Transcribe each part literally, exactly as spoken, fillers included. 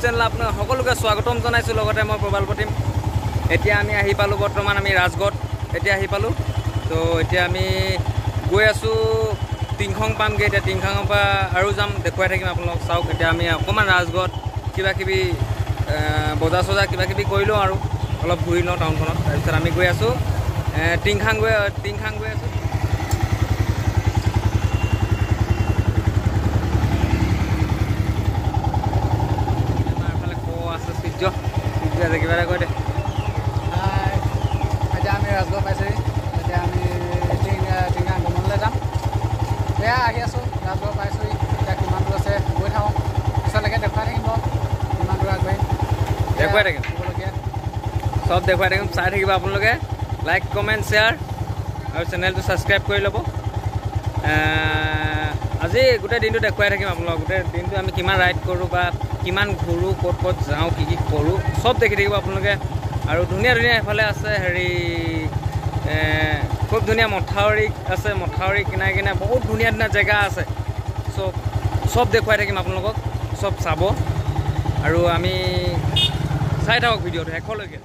Channel আপোনাক সকলোকে স্বাগতম জনাইছোঁ। লগতে মই প্ৰবাল প্ৰতিম। এতিয়া আমি আহি পালোঁ, বৰ্তমান আমি ৰাজগড় এতিয়া আহি পালোঁ। তো এতিয়া আমি গৈ আছোঁ টিংখং পামগৈ। এতিয়া টিংখঙৰ পৰা আৰু যাম, দেখুৱাই থাকিম আপোনালোক। চাওক এতিয়া আমি অকণমান ৰাজগড়ত কিবা কিবি বজাৰ চজাৰ কিবা কিবি কৰি লওঁ আৰু অলপ ঘূৰি লওঁ টাউনখনত। তাৰপিছত আমি গৈ আছোঁ টিংখাং গৈ টিংখাং গৈ আছোঁ। আছে কিবা এটা কৈ দে। এতিয়া আমি ৰাজগড় পাইছোঁহি। এতিয়া আমি টিংখাং ভ্ৰমণলৈ যাম। এয়া আহি আছোঁ, ৰাজগড় পাইছোঁহি। এতিয়া কিমান দূৰ আছে গৈ থাকোঁ, পিছলৈকে দেখুৱাই থাকিম বাৰু কিমান দূৰ আগবাঢ়ি দেখুৱাই থাকিম, চব দেখুৱাই থাকিম। চাই থাকিব আপোনালোকে। লাইক কমেণ্ট শ্বেয়াৰ আৰু চেনেলটো ছাবস্ক্ৰাইব কৰি ল'ব। আজি গোটেই দিনটো দেখুৱাই থাকিম আপোনালোকক। গোটেই দিনটো আমি কিমান ৰাইড কৰোঁ বা কিমান ঘূৰোঁ, ক'ত ক'ত যাওঁ, কি কি কৰোঁ, চব দেখি থাকিব আপোনালোকে। আৰু ধুনীয়া ধুনীয়া এফালে আছে হেৰি খুব ধুনীয়া মথাউৰি আছে, মথাউৰি কিনাৰে কিনাৰে বহুত ধুনীয়া ধুনীয়া জেগা আছে। চব চব দেখুৱাই থাকিম আপোনালোকক, চব চাব। আৰু আমি চাই থাকক ভিডিঅ'টো শেষলৈকে।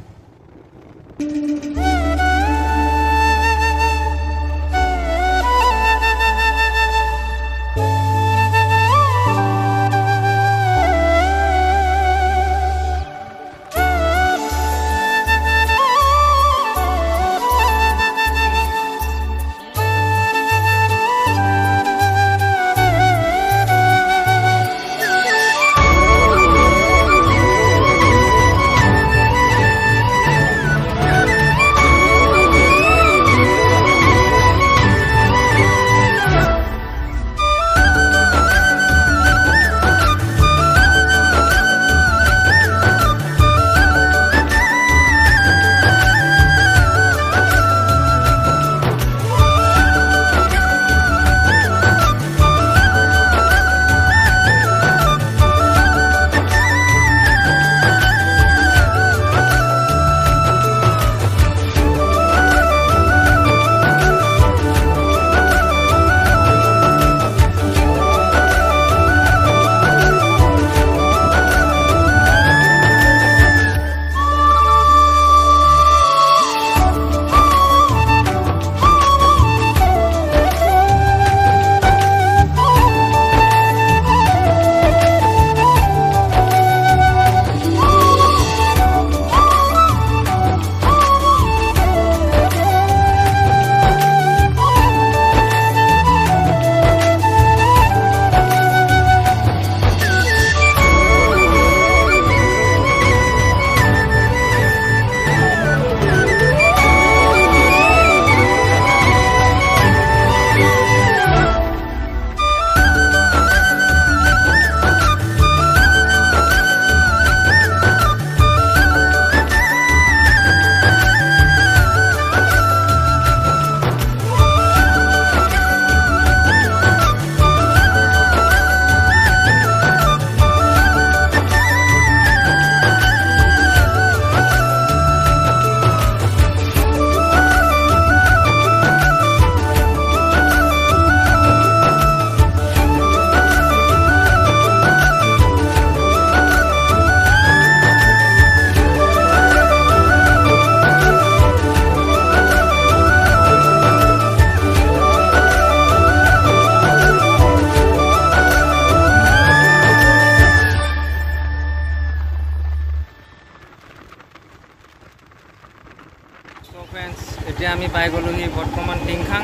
ফ্ৰেণ্ডছ, এতিয়া আমি পাই গ'লোহি বৰ্তমান টিংখাং।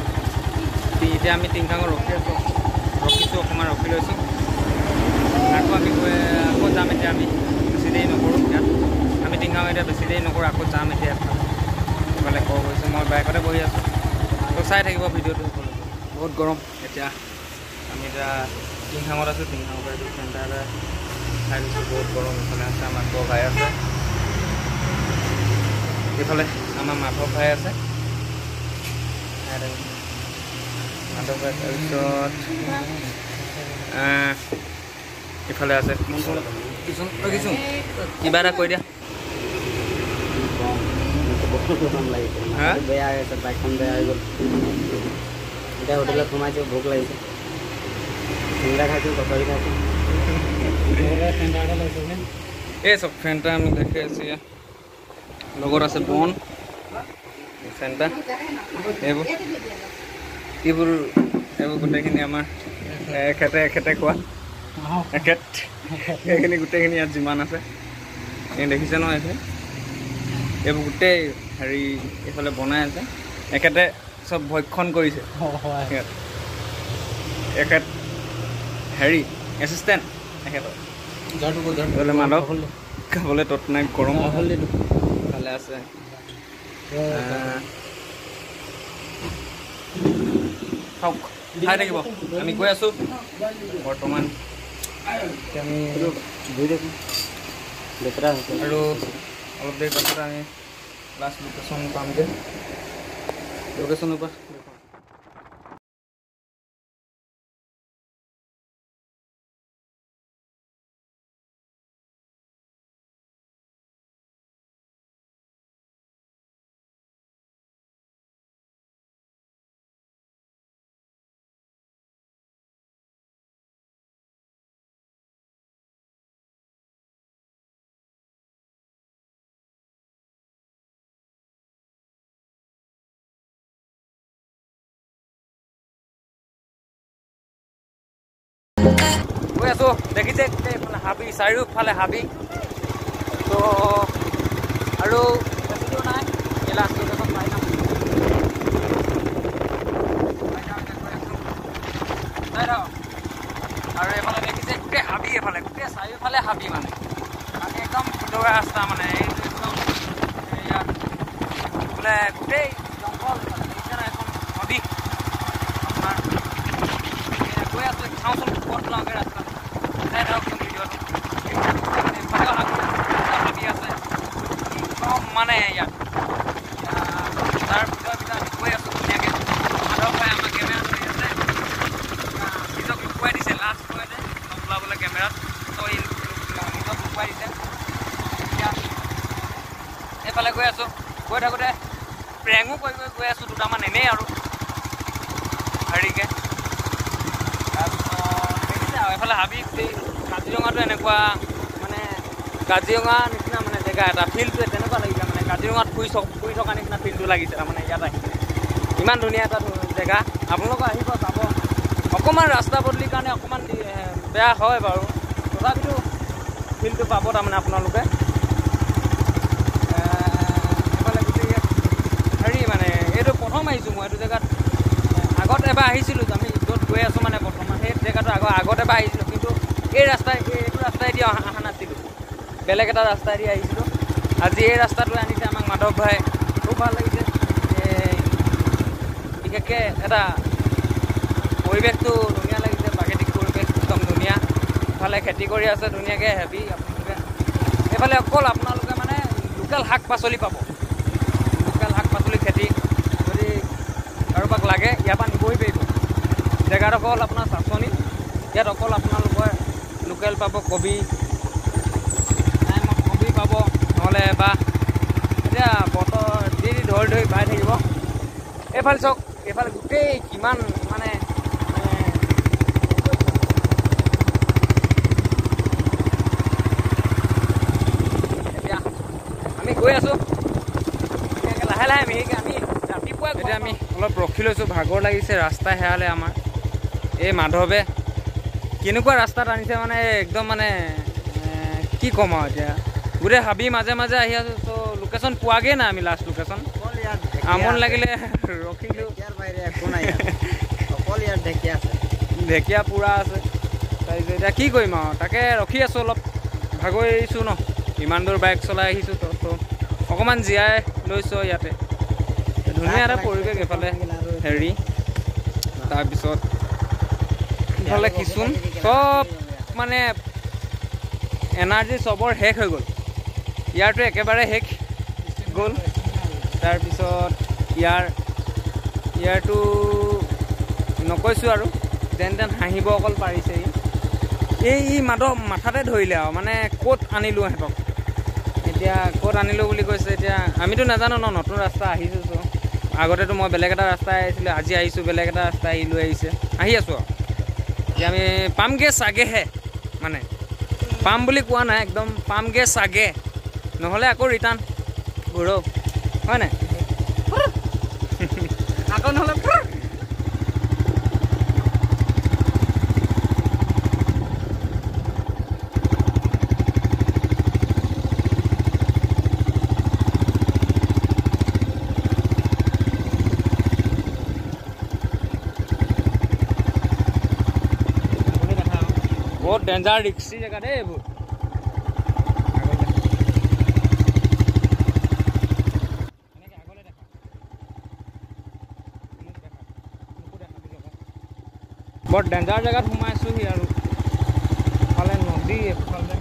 এতিয়া আমি টিংখাঙত ৰখি আছোঁ, ৰখিছোঁ অকণমান ৰখি লৈছোঁ। আকৌ আমি আকৌ যাম। এতিয়া আমি বেছি দেৰি নকৰোঁ। ইয়াত আমি টিংখাং এতিয়া বেছি দেৰি নকৰোঁ, আকৌ যাম এতিয়া এফালে। এফালে কল কৰিছোঁ, মই বাইকতে বহি আছোঁ। তো চাই থাকিব ভিডিঅ'টো। বহুত গৰম। এতিয়া আমি এতিয়া টিংখাঙত আছোঁ। টিংখাঙৰ পৰা এইটো চেণ্টাৰলৈ খাই দিছোঁ। বহুত গৰম। এইফালে আছে আমাৰ মাংস ভাই আছে, এইফালে আমাৰ মাধৱ ভাই আছে, মাধৱ ভাই। তাৰপিছত ইফালে আছে কিছু কিছু কিবা এটা কৈ দিয়া। বেয়া হৈ আছে, বাইকখন বেয়া হৈ গ'ল। এতিয়া হোটেলত সোমাইছোঁ, ভোক লাগিছে। চিংৰা খাইছোঁ, কচৰি খাইছোঁ। এই চব ফেণ্টা আমি দেখি আছো লগত আছে বন ফেণ্টা এইবোৰ এইবোৰ এইবোৰ গোটেইখিনি আমাৰ এখেতে এখেতে খোৱা এখেত এইখিনি গোটেইখিনি ইয়াত যিমান আছে এই দেখিছে নহয় এইখিনি এইবোৰ গোটেই হেৰি এইফালে বনাই আছে এখেতে চব ভক্ষণ কৰিছে এখেত হেৰি এছিষ্টেণ্ট এখেতৰ বোলে মাধৱ খাবলৈ তত নাই গৰম ভালে আছে খাওক খাই থাকিব আমি গৈ আছোঁ বৰ্তমান আমি লেতেৰা হৈছে আৰু অলপ দেৰি পাছত আমি লাষ্ট লোকেশ্যন পামগৈ লোকেশ্যনৰ পৰা গৈ আছোঁ দেখিছে গোটেইফালে হাবি চাৰিওফালে হাবি তো আৰু বেছিও নাই এই লাষ্ট লোকেশ্যন পাই যাম আৰু এইফালে দেখিছে গোটেই হাবি এইফালে গোটেই চাৰিওফালে হাবি মানে আমি একদম ভিতৰুৱা ৰাস্তা মানে এইটো একদম ইয়াত বোলে গোটেই জংঘল দেখিছে ন এখন নদী আপোনাৰ গৈ আছোঁ চাওঁচোন ক'ত ওলাওঁগৈ ৰাস্তা চাই ধৰকচোন ভিডিঅ'টো হাবি আছে একদম মানে ইয়াত তাৰ ভিতৰত ভিতৰত আমি গৈ আছোঁ ধুনীয়াকৈ মাধৱ ভাই আমাৰ কেমেৰা ধৰি আছে নিজক লুকুৱাই দিছে লাষ্ট গৈ যে ওলাবলৈ কেমেৰাত তো নিজক লুকুৱাই দিছে এতিয়া এইফালে গৈ আছোঁ গৈ থাকোঁতে প্ৰেঙো কৰি কৰি গৈ আছোঁ দুটামান এনেই আৰু হেৰিকৈ এইফালে হাবি গোটেই কাজিৰঙাটো এনেকুৱা মানে কাজিৰঙা নিচিনা মানে জেগা এটা ফিল্ডটোৱে তেনেকুৱা লাগিছে মানে কাজিৰঙাত ফুৰি ফুৰি থকা নিচিনা ফিল্ডটো লাগিছে তাৰমানে ইয়াত আহি ইমান ধুনীয়া এটা জেগা আপোনালোকে আহিব চাব অকণমান ৰাস্তা বদলিৰ কাৰণে অকণমান বেয়া হয় বাৰু তথাপিতো ফিল্ডটো পাব তাৰমানে আপোনালোকে এইফালে গোটেই হেৰি মানে এইটো প্ৰথম আহিছোঁ মই এইটো জেগাত আগত এবাৰ আহিছিলোঁ আমি য'ত গৈ আছোঁ মানে বৰ্তমান সেই জেগাটো আগৰ আগত এবাৰ আহিছিলোঁ কিন্তু এই ৰাস্তাই এইটো ৰাস্তাইদি অহা অহা নাছিলোঁ বেলেগ এটা ৰাস্তাইদি আহিছিলোঁ আজি এই ৰাস্তাটোৱে আনিছে আমাক মাধৱ ভাই খুব ভাল লাগিছে বিশেষকৈ এটা পৰিৱেশটো ধুনীয়া লাগিছে প্ৰাকৃতিক পৰিৱেশ একদম ধুনীয়া ইফালে খেতি কৰি আছে ধুনীয়াকৈ হেভি আপোনালোকে এইফালে অকল আপোনালোকে মানে লোকেল শাক পাচলি পাব লোকেল শাক পাচলি খেতি যদি কাৰোবাক লাগে ইয়াৰ পৰা নিবহি পাৰিব জেগাডোখৰ হ'ল আপোনাৰ চাচনি ইয়াত অকল আপোনালোকৰ লোকেল পাব কবি টাইমত কবি পাব নহ'লে বা এতিয়া বতৰ যি যি ধৰি ধৰি পাই থাকিব এইফালে চাওক এইফালে গোটেই কিমান মানে এতিয়া আমি গৈ আছোঁ লাহে লাহে মিহিকৈ আমি ৰাতিপুৱা এতিয়া আমি অলপ ৰখি লৈছোঁ ভাগৰ লাগিছে ৰাস্তা হেৰালে আমাৰ এই মাধৱে কেনেকুৱা ৰাস্তাত আনিছে মানে একদম মানে কি ক'ম আৰু এতিয়া গোটেই হাবি মাজে মাজে আহি আছোঁ ত' লোকেশ্যন পোৱাগৈ নাই আমি লাষ্ট লোকেশ্যন আমন লাগিলে ৰখিলোঁ ঢেকীয়া পূৰা আছে তাৰপিছত এতিয়া কি কৰিম আৰু তাকে ৰখি আছোঁ অলপ ভাগৰি আহিছোঁ ন ইমান দূৰ বাইক চলাই আহিছোঁ ত' ত' অকণমান জীয়াই লৈছোঁ ইয়াতে ধুনীয়া এটা পৰিৱেশ এইফালে হেৰি তাৰপিছত ইফালে কিচোন চব মানে এনাৰ্জি চবৰ শেষ হৈ গ'ল ইয়াৰটো একেবাৰে শেষ গ'ল তাৰপিছত ইয়াৰ ইয়াৰটো নকৈছোঁ আৰু যেন তেন হাঁহিব অকল পাৰিছে এই ই মাধৱ মাথাতে ধৰিলে আৰু মানে ক'ত আনিলোঁ সিহঁতক এতিয়া ক'ত আনিলোঁ বুলি কৈছে এতিয়া আমিতো নাজানো ন নতুন ৰাস্তা আহিছোঁ চ' আগতেতো মই বেলেগ এটা ৰাস্তাই আহিছিলোঁ আজি আহিছোঁ বেলেগ এটা ৰাস্তাই লৈ আহিছে আহি আছোঁ আৰু এতিয়া আমি পামগৈ চাগেহে মানে পাম বুলি কোৱা নাই একদম পামগে চাগে নহ'লে আকৌ ৰিটাৰ্ণ ঘূৰৌ হয় নাই আকৌ নহ'লে बहुत डेंजर रिक्सी जगह दे वो बहुत डेंजर जगह घुमाइছো হি আৰু ফালে নদী এফালে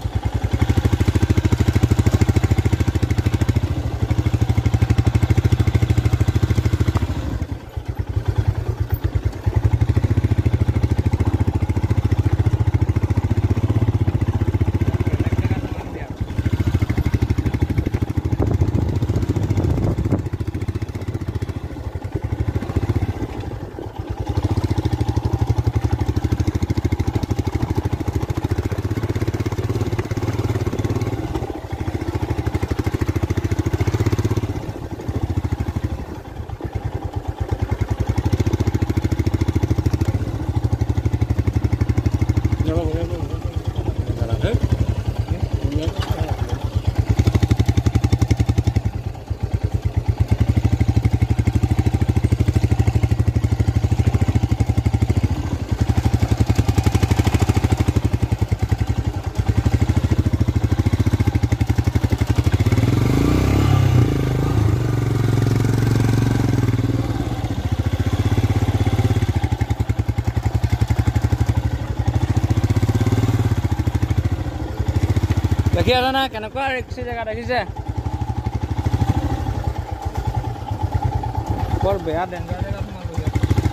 দেখি আছে না কেনেকুৱা ৰিক্সি জেগা দেখিছে বৰ বেয়া ডেঞ্জাৰ জেগা তোমালোকে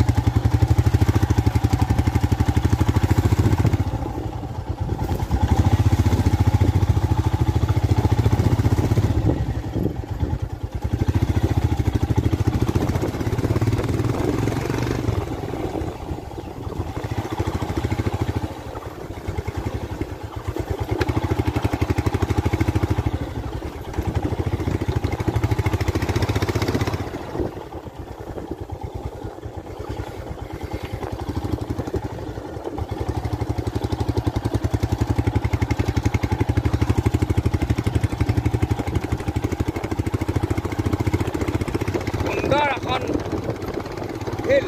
এখন হিল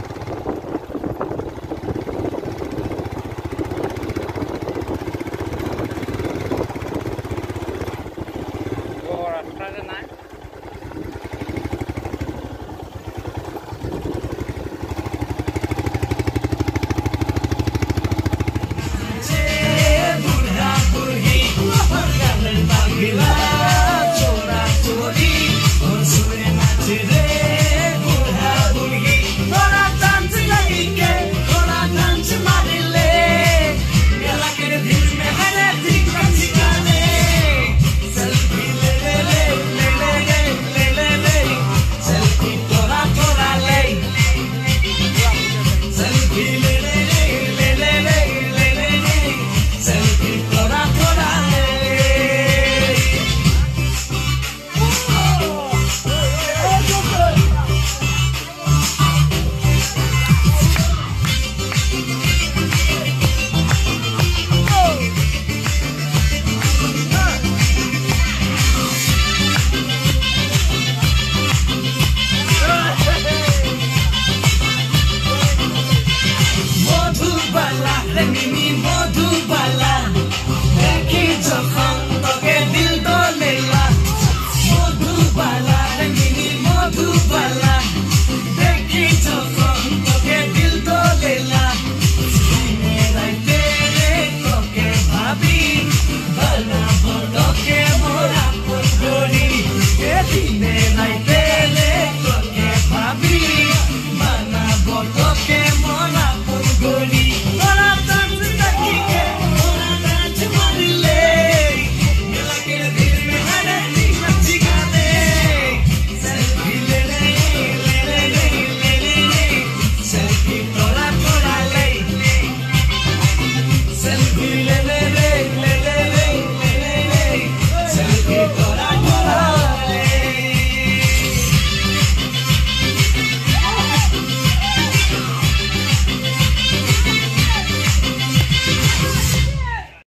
রাস্তা যে নাই Dime